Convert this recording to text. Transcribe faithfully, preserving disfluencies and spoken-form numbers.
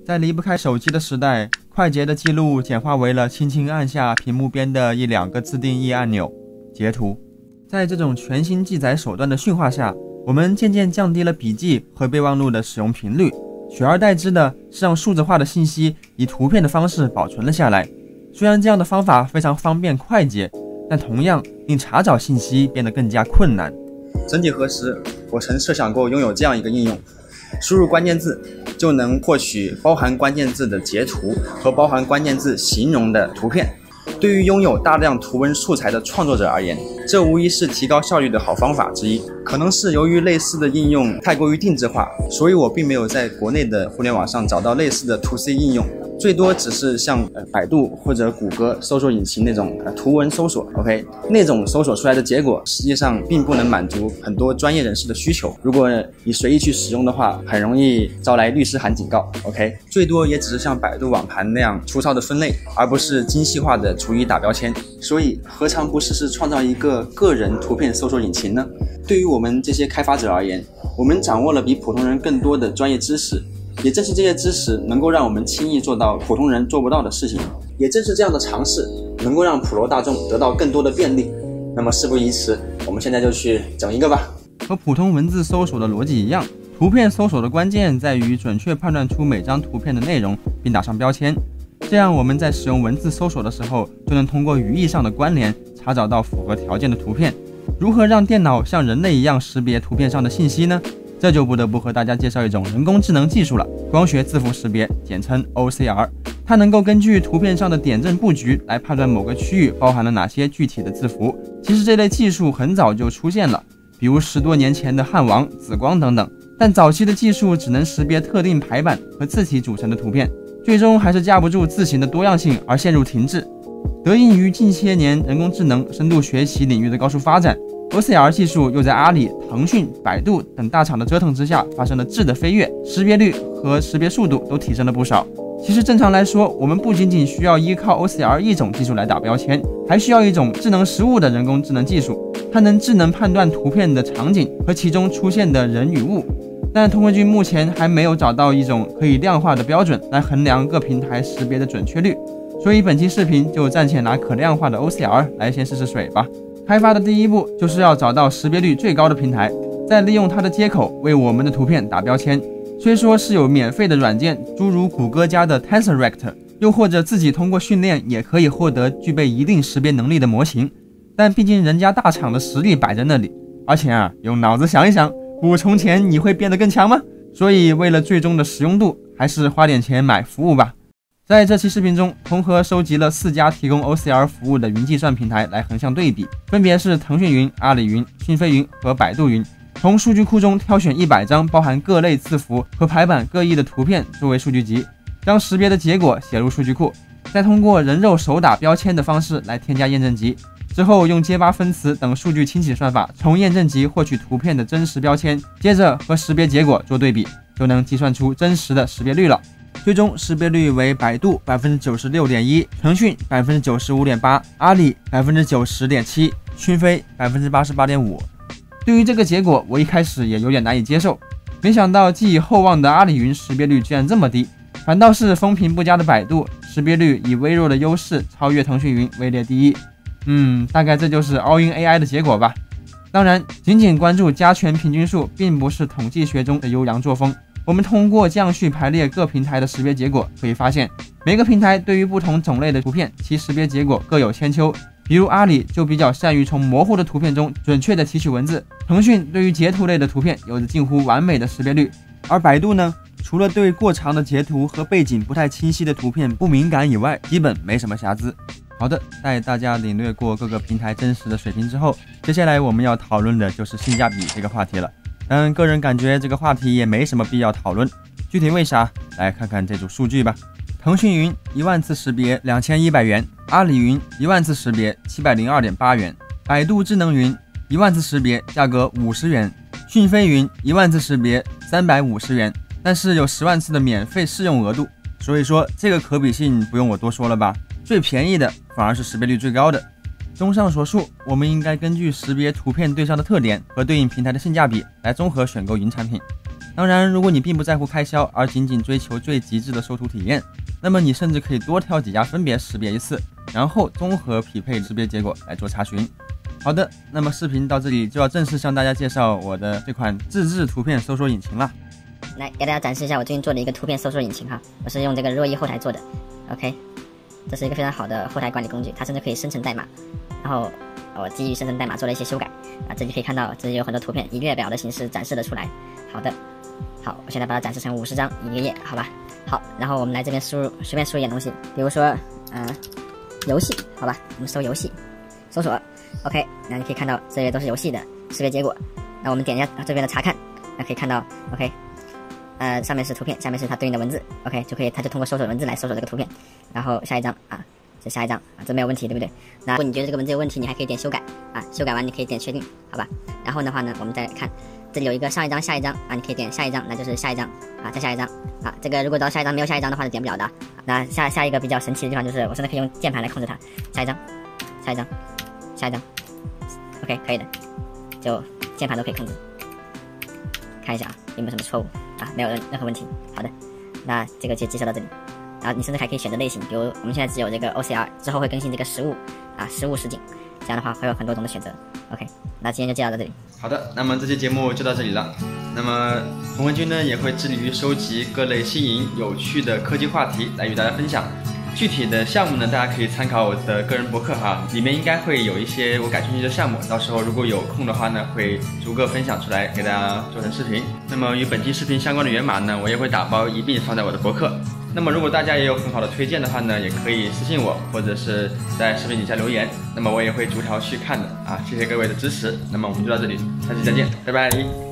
在离不开手机的时代，快捷的记录简化为了轻轻按下屏幕边的一两个自定义按钮截图。在这种全新记载手段的驯化下，我们渐渐降低了笔记和备忘录的使用频率，取而代之的是让数字化的信息以图片的方式保存了下来。虽然这样的方法非常方便快捷，但同样令查找信息变得更加困难。 曾几何时，我曾设想过拥有这样一个应用，输入关键字就能获取包含关键字的截图和包含关键字形容的图片。对于拥有大量图文素材的创作者而言，这无疑是提高效率的好方法之一。可能是由于类似的应用太过于定制化，所以我并没有在国内的互联网上找到类似的 to C 应用，最多只是像、呃、百度或者谷歌搜索引擎那种、呃、图文搜索 OK， 那种搜索出来的结果实际上并不能满足很多专业人士的需求，如果你随意去使用的话，很容易招来律师函警告 OK， 最多也只是像百度网盘那样粗糙的分类，而不是精细化的逐一打标签。所以何尝不是是创造一个个人图片搜索引擎呢？对于我们这些开发者而言，我们掌握了比普通人更多的专业知识，也正是这些知识能够让我们轻易做到普通人做不到的事情，也正是这样的尝试能够让普罗大众得到更多的便利。那么事不宜迟，我们现在就去整一个吧。 和普通文字搜索的逻辑一样，图片搜索的关键在于准确判断出每张图片的内容并打上标签，这样我们在使用文字搜索的时候就能通过语义上的关联查找到符合条件的图片。如何让电脑像人类一样识别图片上的信息呢？这就不得不和大家介绍一种人工智能技术了，光学字符识别，简称 O C R。 它能够根据图片上的点阵布局来判断某个区域包含了哪些具体的字符。其实这类技术很早就出现了，比如十多年前的汉王、紫光等等，但早期的技术只能识别特定排版和字体组成的图片，最终还是架不住字形的多样性而陷入停滞。得益于近些年人工智能深度学习领域的高速发展， O C R 技术又在阿里、腾讯、百度等大厂的折腾之下发生了质的飞跃，识别率和识别速度都提升了不少。其实正常来说，我们不仅仅需要依靠 O C R 一种技术来打标签，还需要一种智能识物的人工智能技术，它能智能判断图片的场景和其中出现的人与物。但通慧君目前还没有找到一种可以量化的标准来衡量各平台识别的准确率，所以本期视频就暂且拿可量化的 O C R 来先试试水吧。开发的第一步就是要找到识别率最高的平台，再利用它的接口为我们的图片打标签。虽说是有免费的软件，诸如谷歌家的 TensorRect， 又或者自己通过训练也可以获得具备一定识别能力的模型，但毕竟人家大厂的实力摆在那里，而且啊，用脑子想一想，不充钱你会变得更强吗？所以为了最终的实用度，还是花点钱买服务吧。在这期视频中，同和收集了四家提供 O C R 服务的云计算平台来横向对比，分别是腾讯云、阿里云、讯飞云和百度云。从数据库中挑选一百张包含各类字符和排版各异的图片作为数据集，将识别的结果写入数据库，再通过人肉手打标签的方式来添加验证集，之后用结巴分词等数据清洗算法从验证集获取图片的真实标签，接着和识别结果做对比，就能计算出真实的识别率了。最终识别率为百度 百分之九十六点一， 腾讯 百分之九十五点八， 阿里 百分之九十点七， 讯飞 百分之八十八点五。 对于这个结果，我一开始也有点难以接受，没想到寄以厚望的阿里云识别率居然这么低，反倒是风评不佳的百度识别率以微弱的优势超越腾讯云，位列第一。嗯，大概这就是 All in A I 的结果吧。当然，仅仅关注加权平均数并不是统计学中的优良作风。我们通过降序排列各平台的识别结果，可以发现每个平台对于不同种类的图片，其识别结果各有千秋。比如阿里就比较善于从模糊的图片中准确的提取文字，腾讯对于截图类的图片有着近乎完美的识别率，而百度呢，除了对过长的截图和背景不太清晰的图片不敏感以外，基本没什么瑕疵。好的，带大家领略过各个平台真实的水平之后，接下来我们要讨论的就是性价比这个话题了。但个人感觉这个话题也没什么必要讨论，具体为啥？来看看这组数据吧。腾讯云一万次识别两千一百元，阿里云一万次识别七百零二点八元，百度智能云一万次识别价格五十元，讯飞云一万次识别三百五十元，但是有十万次的免费试用额度，所以说这个可比性不用我多说了吧？最便宜的反而是识别率最高的。综上所述，我们应该根据识别图片对象的特点和对应平台的性价比来综合选购云产品。 当然，如果你并不在乎开销，而仅仅追求最极致的收图体验，那么你甚至可以多挑几家分别识别一次，然后综合匹配识别结果来做查询。好的，那么视频到这里就要正式向大家介绍我的这款自制图片搜索引擎了。 来给大家展示一下我最近做的一个图片搜索引擎哈，我是用这个若伊后台做的。OK， 这是一个非常好的后台管理工具，它甚至可以生成代码。然后我基于生成代码做了一些修改啊，这里可以看到这里有很多图片以列表的形式展示了出来。好的，好，我现在把它展示成五十张一个页，好吧？好，然后我们来这边输入，随便输一点东西，比如说嗯、呃、游戏，好吧？我们搜游戏，搜索 OK， 那你可以看到这些都是游戏的识别结果。那我们点一下这边的查看，那可以看到 OK。呃，上面是图片，下面是它对应的文字 ，OK， 就可以，它就通过搜索文字来搜索这个图片。然后下一张啊，这下一张啊，这没有问题，对不对？那如果你觉得这个文字有问题，你还可以点修改啊，修改完你可以点确定，好吧？然后的话呢，我们再看，这里有一个上一张、下一张啊，你可以点下一张，那就是下一张啊，再下一张啊。这个如果到下一张没有下一张的话是点不了的。那下下一个比较神奇的地方就是，我甚至可以用键盘来控制它。下一张，下一张，下一张 ，OK， 可以的，就键盘都可以控制。看一下啊，有没有什么错误啊？没有任任何问题。好的，那这个就介绍到这里。然后你甚至还可以选择类型，比如我们现在只有这个 O C R， 之后会更新这个实物啊，实物实景，这样的话会有很多种的选择。OK， 那今天就介绍到这里。 好的，那么这期节目就到这里了。那么洪文君呢也会致力于收集各类新颖有趣的科技话题来与大家分享。具体的项目呢，大家可以参考我的个人博客哈，里面应该会有一些我感兴趣的项目，到时候如果有空的话呢，会逐个分享出来给大家做成视频。那么与本期视频相关的源码呢，我也会打包一并放在我的博客。那么如果大家也有很好的推荐的话呢，也可以私信我，或者是在视频底下留言，那么我也会逐条去看的啊。谢谢各位的支持，那么我们就到这里，下期再见，拜拜。